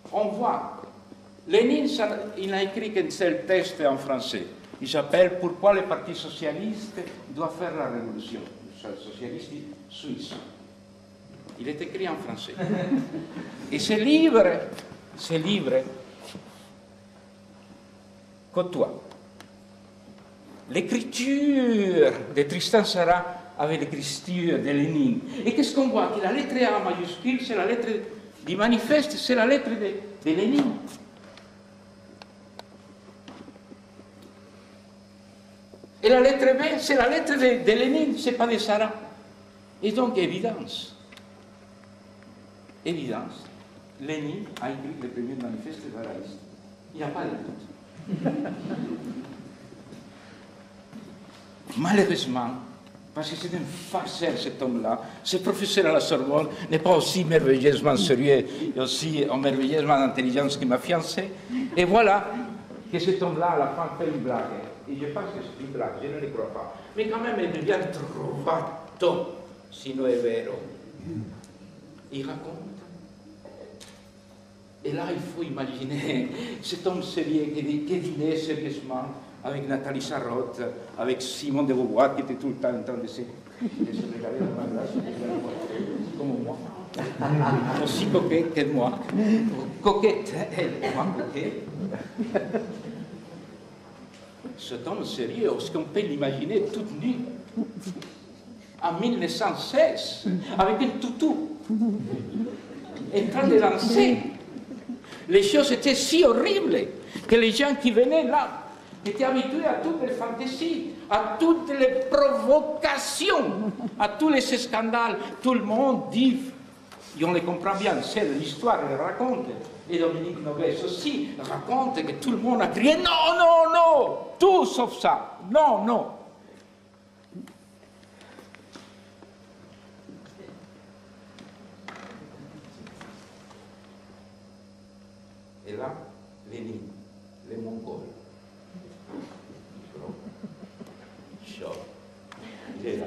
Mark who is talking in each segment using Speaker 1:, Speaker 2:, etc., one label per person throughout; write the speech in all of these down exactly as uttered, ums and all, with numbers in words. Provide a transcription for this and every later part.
Speaker 1: on voit, Lénine, ça, il n'a écrit qu'un seul texte en français. Il s'appelle « Pourquoi le Parti socialiste doit faire la révolution ». Le socialiste suisse. Il est écrit en français. Et ce livre, ce livre, côtoie l'écriture de Tristan Tzara avec l'écriture de Lénine. Et qu'est-ce qu'on voit? Que la lettre A majuscule, c'est la lettre du manifeste, c'est la lettre de, de Lénine. Et la lettre B, c'est la lettre de, de Lénine, c'est pas de Tzara. Et donc, évidence. Évidence. Lénine a écrit le premier manifeste dadaïste. Il n'y a pas de doute. Malheureusement, parce que c'est un farceur cet homme-là, ce professeur à la Sorbonne n'est pas aussi merveilleusement sérieux et aussi merveilleusement intelligent que ma fiancée. Et voilà que cet homme-là, à la fin, fait une blague. Et je pense que c'est une blague, je ne le crois pas. Mais quand même, il devient trovato, sinon è vero. Il raconte. Et là, il faut imaginer cet homme sérieux qui, qui dînait sérieusement avec Nathalie Sarraute, avec Simone de Beauvoir, qui était tout le temps en train de se, de se regarder dans la glace, comme moi. Aussi coquette que moi. Coquette, elle, moi coquette. Cet homme sérieux, est-ce qu'on peut l'imaginer toute nue en mille neuf cent seize, avec un toutou, en train de danser. Les choses étaient si horribles que les gens qui venaient là étaient habitués à toutes les fantaisies, à toutes les provocations, à tous les scandales. Tout le monde dit, et on les comprend bien, c'est l'histoire, elle raconte. Et Dominique Noguès aussi raconte que tout le monde a crié « Non, non, non !» Tout sauf ça. Non, non. Et là, Lénine, les Mongols. Il est là.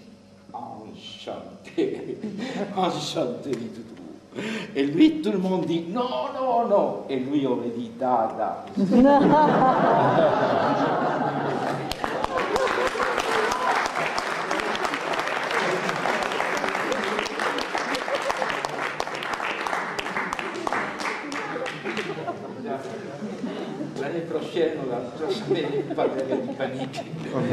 Speaker 1: Enchanté. Enchanté du tout. Et lui, tout le monde dit non, non, non. Et lui, on lui dit da, da. L'année prochaine, on va parler de panique.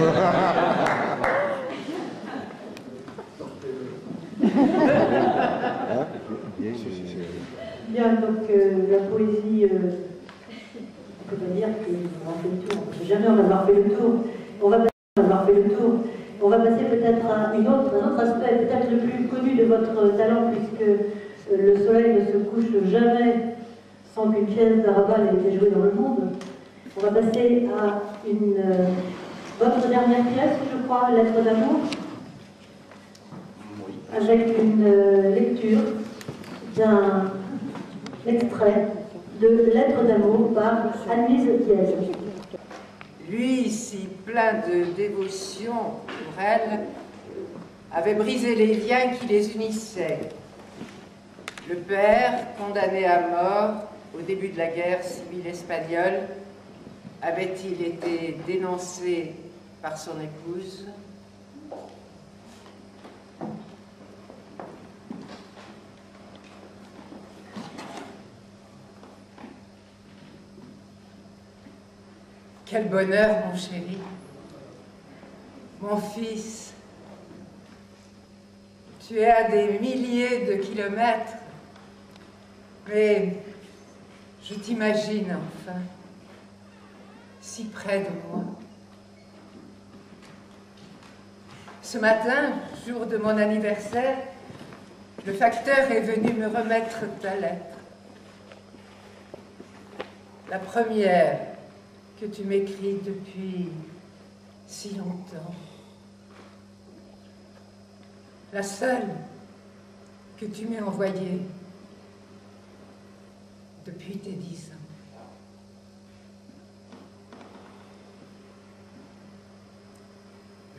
Speaker 2: Bien, donc euh, la poésie, euh, on peut pas dire qu'on a fait le tour. On ne sait jamais en avoir fait le tour. On va passer, en avoir fait le tour. On va passer peut-être à une autre, un autre aspect, peut-être le plus connu de votre talent, puisque euh, le soleil ne se couche jamais sans qu'une pièce d'Arabal ait été jouée dans le monde. On va passer à une, euh, votre dernière pièce, je crois, Lettre d'amour, avec une euh, lecture d'un extrait de Lettre d'amour par Anne-Lise Diaz.
Speaker 3: Lui, si plein de dévotion pour elle, avait brisé les liens qui les unissaient. Le père, condamné à mort au début de la guerre civile espagnole, avait-il été dénoncé par son épouse? Quel bonheur, mon chéri, mon fils. Tu es à des milliers de kilomètres, mais je t'imagine enfin, si près de moi. Ce matin, jour de mon anniversaire, le facteur est venu me remettre ta lettre. La première que tu m'écris depuis si longtemps. La seule que tu m'aies envoyée depuis tes dix ans.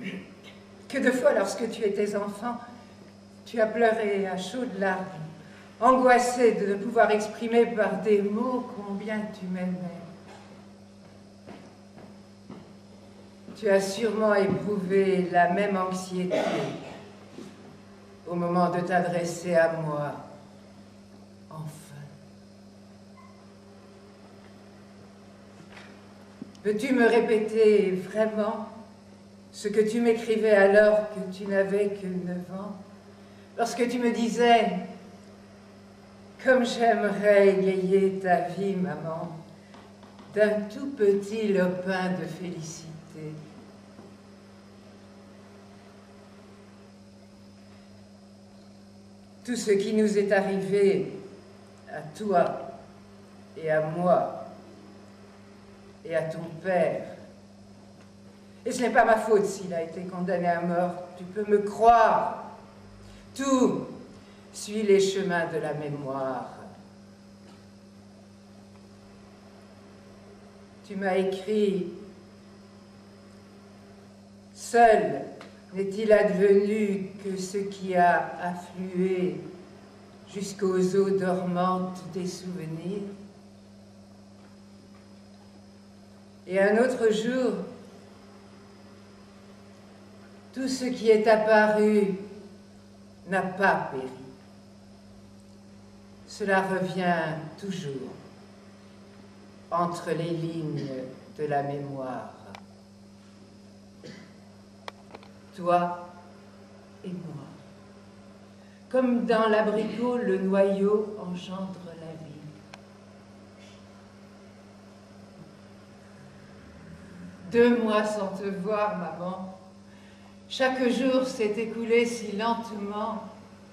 Speaker 3: Que de fois, lorsque tu étais enfant, tu as pleuré à chaudes larmes angoissée de ne pouvoir exprimer par des mots combien tu m'aimais. Tu as sûrement éprouvé la même anxiété au moment de t'adresser à moi, enfin. Peux-tu me répéter vraiment ce que tu m'écrivais alors que tu n'avais que neuf ans, lorsque tu me disais « Comme j'aimerais égayer ta vie, maman, d'un tout petit lopin de félicité. » Tout ce qui nous est arrivé à toi et à moi et à ton père, et ce n'est pas ma faute s'il a été condamné à mort, tu peux me croire, tout suit les chemins de la mémoire. Tu m'as écrit « Seul n'est-il advenu que ce qui a afflué jusqu'aux eaux dormantes des souvenirs ?» Et un autre jour, tout ce qui est apparu n'a pas péri. Cela revient toujours entre les lignes de la mémoire. Toi et moi. Comme dans l'abricot, le noyau engendre la vie. Deux mois sans te voir, maman. Chaque jour s'est écoulé si lentement.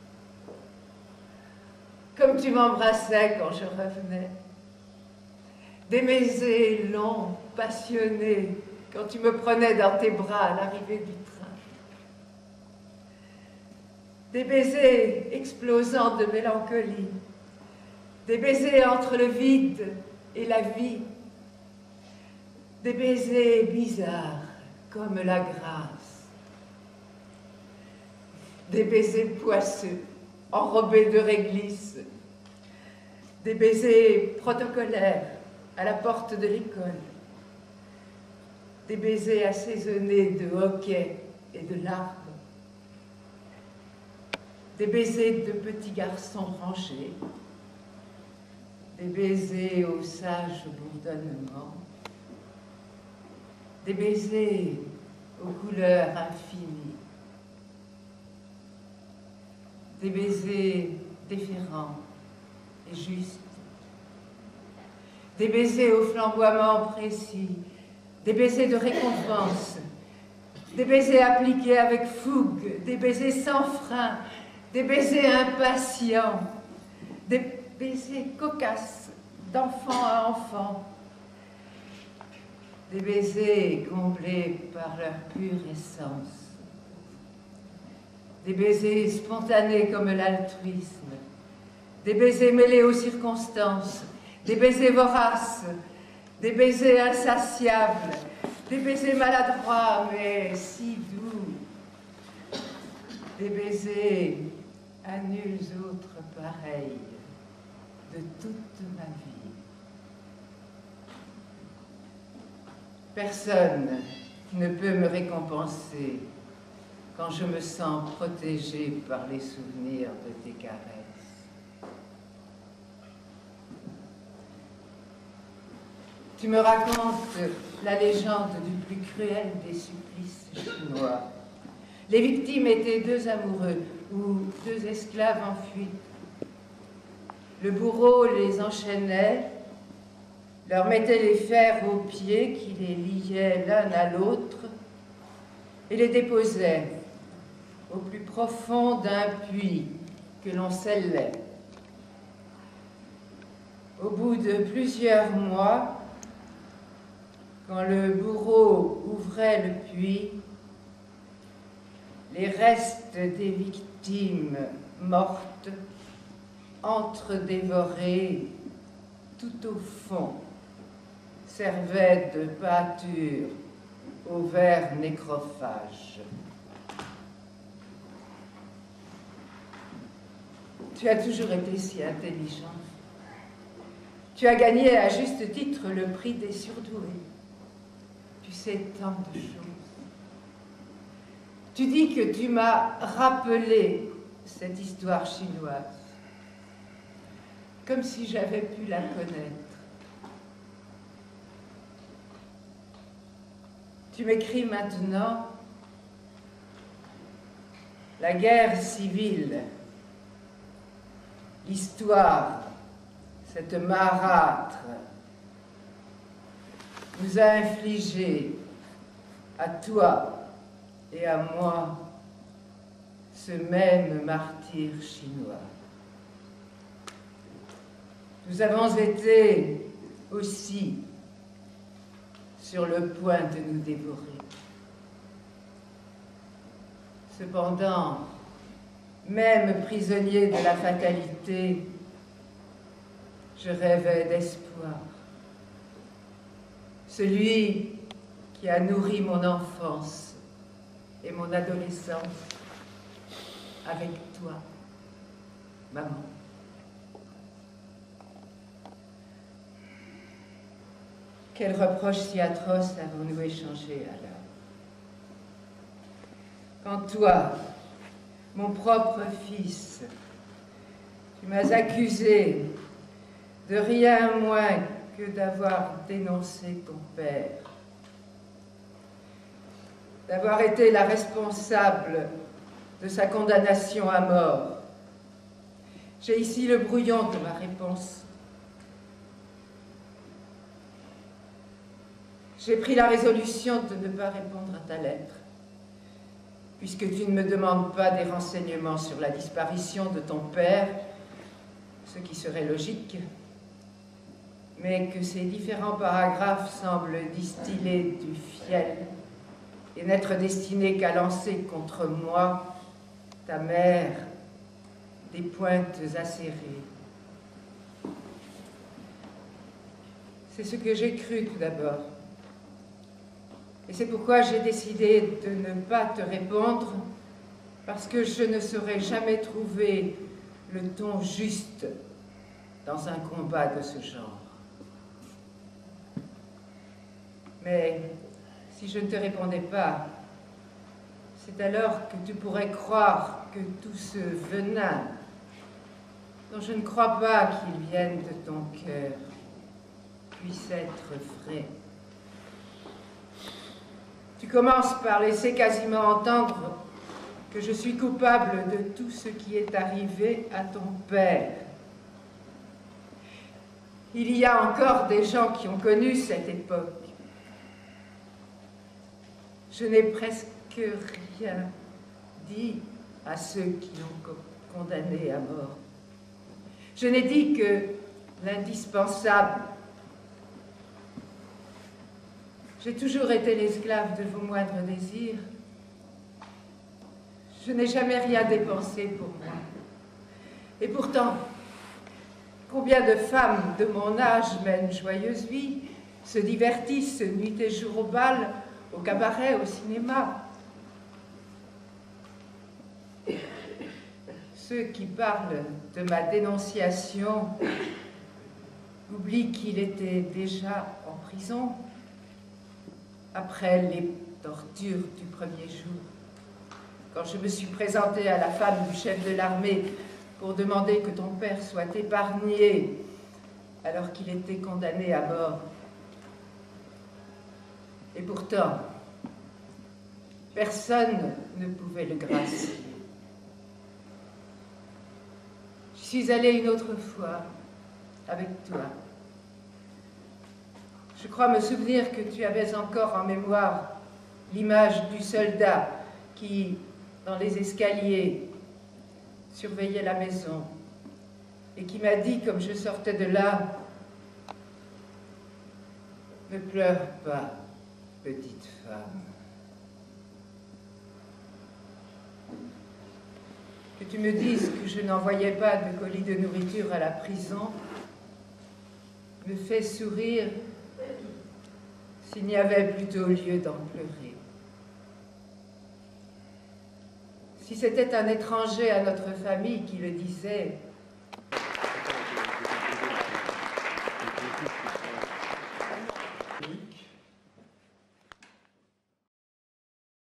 Speaker 3: Comme tu m'embrassais quand je revenais. Des baisers longs, passionnés, quand tu me prenais dans tes bras à l'arrivée du train. Des baisers explosants de mélancolie. Des baisers entre le vide et la vie. Des baisers bizarres comme la grâce. Des baisers poisseux, enrobés de réglisse. Des baisers protocolaires à la porte de l'école. Des baisers assaisonnés de hoquets et de larmes. Des baisers de petits garçons rangés. Des baisers au sage bourdonnement. Des baisers aux couleurs infinies. Des baisers déférents et justes. Des baisers au flamboiement précis. Des baisers de récompense. Des baisers appliqués avec fougue. Des baisers sans frein. Des baisers impatients. Des baisers cocasses d'enfant à enfant. Des baisers comblés par leur pure essence. Des baisers spontanés comme l'altruisme. Des baisers mêlés aux circonstances. Des baisers voraces. Des baisers insatiables. Des baisers maladroits mais si doux. Des baisers à nuls autres pareils de toute ma vie. Personne ne peut me récompenser quand je me sens protégée par les souvenirs de tes caresses. Tu me racontes la légende du plus cruel des supplices chinois. Les victimes étaient deux amoureux ou deux esclaves en fuite. Le bourreau les enchaînait, leur mettait les fers aux pieds qui les liaient l'un à l'autre et les déposait au plus profond d'un puits que l'on scellait. Au bout de plusieurs mois, quand le bourreau ouvrait le puits, les restes des victimes mortes entre-dévorées tout au fond servaient de pâture aux vers nécrophages. Tu as toujours été si intelligent. Tu as gagné à juste titre le prix des surdoués. Tu sais tant de choses. Tu dis que tu m'as rappelé cette histoire chinoise, comme si j'avais pu la connaître. Tu m'écris maintenant la guerre civile, l'histoire, cette marâtre, nous a infligé à toi et à moi ce même martyre chinois. Nous avons été aussi sur le point de nous dévorer. Cependant, même prisonnier de la fatalité, je rêvais d'espoir. Celui qui a nourri mon enfance et mon adolescence avec toi, maman. Quel reproche si atroce avons-nous échangé alors? Quand toi, mon propre fils, tu m'as accusé de rien moins que d'avoir dénoncé ton père, d'avoir été la responsable de sa condamnation à mort. J'ai ici le brouillon de ma réponse. J'ai pris la résolution de ne pas répondre à ta lettre, puisque tu ne me demandes pas des renseignements sur la disparition de ton père, ce qui serait logique, mais que ces différents paragraphes semblent distiller du fiel et n'être destinés qu'à lancer contre moi, ta mère, des pointes acérées. C'est ce que j'ai cru tout d'abord. Et c'est pourquoi j'ai décidé de ne pas te répondre, parce que je ne saurais jamais trouver le ton juste dans un combat de ce genre. Mais si je ne te répondais pas, c'est alors que tu pourrais croire que tout ce venin, dont je ne crois pas qu'il vienne de ton cœur, puisse être vrai. Tu commences par laisser quasiment entendre que je suis coupable de tout ce qui est arrivé à ton père. Il y a encore des gens qui ont connu cette époque. Je n'ai presque rien dit à ceux qui l'ont condamné à mort. Je n'ai dit que l'indispensable. J'ai toujours été l'esclave de vos moindres désirs. Je n'ai jamais rien dépensé pour moi. Et pourtant, combien de femmes de mon âge mènent joyeuse vie, se divertissent nuit et jour au bal, au cabaret, au cinéma. Ceux qui parlent de ma dénonciation oublient qu'il était déjà en prison après les tortures du premier jour, quand je me suis présentée à la femme du chef de l'armée pour demander que ton père soit épargné alors qu'il était condamné à mort. Et pourtant, personne ne pouvait le gracier. Je suis allée une autre fois avec toi. Je crois me souvenir que tu avais encore en mémoire l'image du soldat qui, dans les escaliers, surveillait la maison et qui m'a dit, comme je sortais de là, « Ne pleure pas, petite femme. » Que tu me dises que je n'envoyais pas de colis de nourriture à la prison me fait sourire s'il n'y avait plutôt lieu d'en pleurer. Si c'était un étranger à notre famille qui le disait,